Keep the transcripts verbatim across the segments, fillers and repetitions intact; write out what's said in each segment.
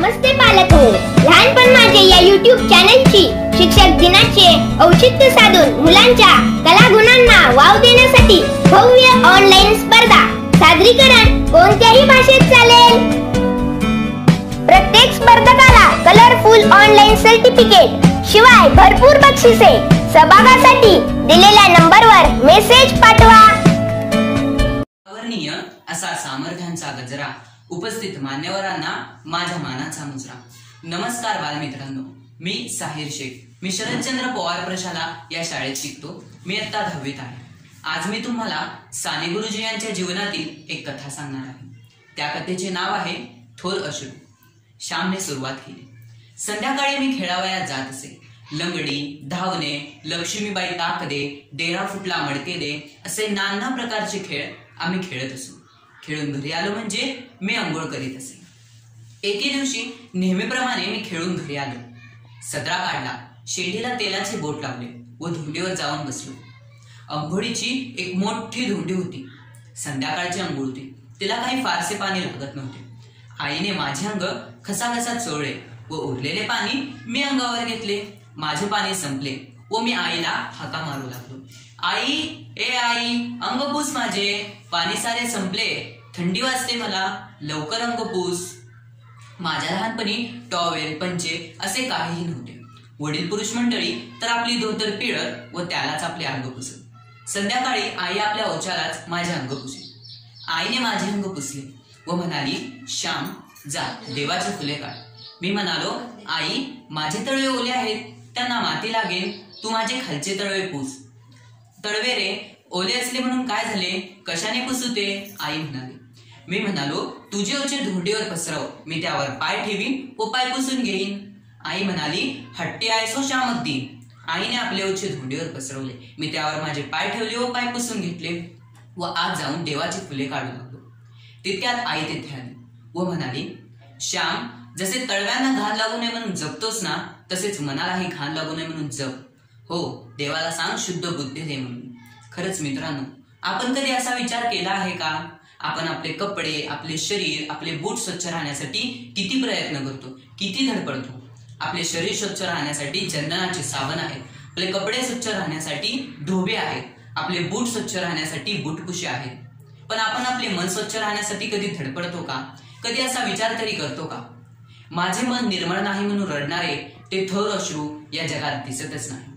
नमस्ते पालक हो. लहानपण माझे या यूट्यूब चॅनलची शिक्षक दिनाचे औचित्य साधून मुलांच्या कलागुणांना वाव देण्यासाठी भव्य ऑनलाईन स्पर्धा. सादरीकरण कोणत्याही भाषेत चालेल. प्रत्येक स्पर्धकाला कलरफुल ऑनलाईन सर्टिफिकेट शिवाय भरपूर बक्षिसे. सहभागासाठी दिलेल्या नंबरवर मेसेज पाठवा. अवर्णनीय असा सामर्थ्यांचा गजरा, उपस्थित मान्यवरांना माझ्या मानाचा मुजरा. नमस्कार बालमित्रांनो, मी साहिर शेख. मी शरदचंद्र पवार प्रशाला या शाळेत शिकतो. मी इयत्ता दहावीत आहे. आज मी तुम्हाला साने गुरुजी यांच्या जीवनातील एक कथा सांगणार आहे. त्या कथेचे नाव आहे थोर अश्रू. श्यामने सुरुवात केली. संध्याकाळी मी खेळावयात जात असे. लंगडी, धावणे, लक्ष्मीबाई ताक दे, डेरा फुटला मडके दे असे नाना प्रकारचे खेळ आम्ही खेळत असू. खेळून घरी आलो म्हणजे मी अंघोळ करीत असे. एके दिवशी नेहमीप्रमाणे मी खेळून घरी आलो. सदरा काढला, शेंडीला तेलाचे बोट लावले व धुंडीवर जाऊन बसलो. अंघोळीची एक मोठी धुंडी होती. संध्याकाळची अंघोळ होती. तिला काही फारसे पाणी लागत नव्हते. आईने माझे अंग खसाखसा चोळले व उरलेले पाणी मी अंगावर घेतले. माझे पाणी संपले व मी आईला हाका मारू लागलो. आई, ए आई, अंग पुस माझे, पाणी सारे संपले, थंडी वाजते मला, लवकर अंग पुस. माझ्या लहानपणी टॉवेल, पंचे असे काहीही नव्हते. वडील पुरुष मंडळी तर आपली धोतर पिळत व त्यालाच आपले अंग पुसत. संध्याकाळी आई आपल्या ओचालाच माझे अंग पुसली. आईने माझे अंग पुसले व म्हणाली, श्याम जा देवाचे फुले काढ. मी म्हणालो, आई माझे तळवे ओले आहेत, त्यांना माती लागेल, तू माझे खालचे तळवे पुस. तळवे रे ओले असले म्हणून काय झाले, कशाने पुसू ते, आई म्हणाली. मी म्हणालो, तुझे ओचे धुंडीवर पसरव, मी त्यावर पाय ठेवीन व पाय पुसून घेईन. आई म्हणाली, हट्टी आहेस हो श्यामगदी. आईने आपले ओचे धुंडीवर पसरवले. मी त्यावर माझे पाय ठेवले व पाय पुसून घेतले व आत जाऊन देवाची फुले काढू लागलो. तितक्यात आई तिथे आली व म्हणाली, श्याम जसे तळव्यांना घाण लागू नये म्हणून जपतोस ना, तसेच मनालाही घाण लागू नये म्हणून जप. हो, देवाला सांग शुद्ध बुद्धी दे म्हणून. खरंच मित्रांनो, आपण कधी असा विचार केला आहे का, आपण आपले कपडे, आपले शरीर, आपले बूट स्वच्छ राहण्यासाठी किती प्रयत्न करतो, किती धडपडतो. आपले शरीर स्वच्छ राहण्यासाठी चंदनाचे साबण आहेत, आपले कपडे स्वच्छ राहण्यासाठी धोबे आहेत, आपले बूट स्वच्छ राहण्यासाठी बूटपुशी आहेत. पण आपण आपले मन स्वच्छ राहण्यासाठी कधी धडपडतो का, कधी असा विचार तरी करतो का? माझे मन निर्मळ नाही म्हणून रडणारे ते थोर अश्रू या जगात दिसतच नाही.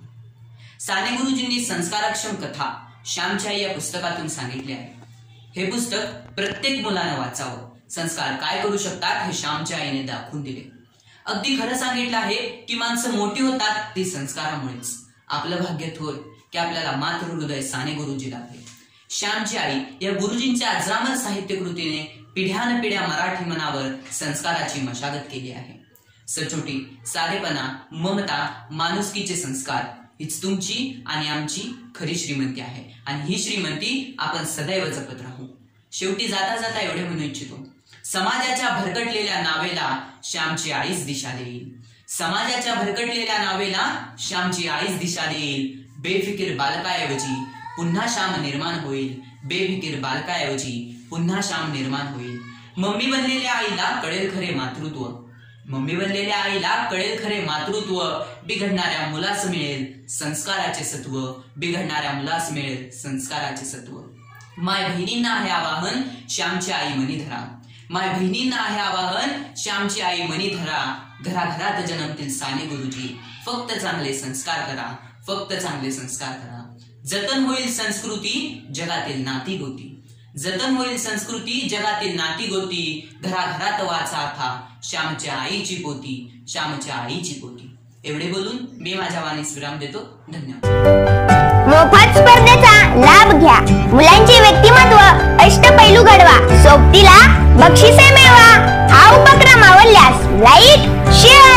साने गुरुजींनी संस्कारक्षम कथा श्यामची आई या पुस्तकातून सांगितले आहे. हे पुस्तक प्रत्येक मुलानं वाचावं. संस्कार काय करू शकतात हे श्यामच्या आईने दाखवून दिले. अगदी खरं सांगितलं आहे की माणसं मोठी होतात ती संस्कारामुळेच. आपलं भाग्य थोर की आपल्याला मातृहृदय साने गुरुजी लाभले. श्यामची आई या गुरुजींच्या अजरामर साहित्य कृतीने पिढ्यान पिढ्या मराठी मनावर संस्काराची मशागत केली आहे. सचोटी, साधेपणा, ममता, माणुसकीचे संस्कार हीच तुमची आणि आमची खरी श्रीमंती आहे आणि ही श्रीमंती आपण सदैव जपत राहू. शेवटी जाता जाता एवढे म्हणू इच्छितो, समाजाच्या भरकटलेल्या नावेला श्यामची आईच दिशा देईल. समाजाच्या भरकटलेल्या नावेला श्यामची आईच दिशा देईल. बेफिकीर बालकाऐवजी पुन्हा श्याम निर्माण होईल. बेफिकीर बालकाऐवजी पुन्हा श्याम निर्माण होईल. मम्मी बनलेल्या आईला कळेल खरे मातृत्व. मम्मी बनलेल्या आईला कळेल खरे मातृत्व. बिघडणाऱ्या मुलास मिळेल संस्काराचे सत्व. बिघडणाऱ्या मुलास मिळेल संस्काराचे सत्व. माय बहिणींना आहे आवाहन, श्यामची आई मनी धरा. माय बहिणींना आहे आवाहन, श्यामची आई मनी धरा. घराघरात जन्मतील साने गुरुजी, फक्त चांगले संस्कार करा, फक्त चांगले संस्कार करा. जतन होईल संस्कृती, जगातील नाती गोती. जतन होईल संस्कृती, जगातील नाती गोती. घराघरात वाचा था श्यामच्या आईची पोती, श्यामच्या आईची पोती. एवढे बोलून मी माझ्या वाणीस विराम देतो. धन्यवाद. मोफत स्पर्धेचा लाभ घ्या. मुलांचे व्यक्तिमत्व अष्टपैलू घडवा. सोबतीला बक्षिसे मिळवा. हा उपक्रम आवडल्यास लाईक, शेअर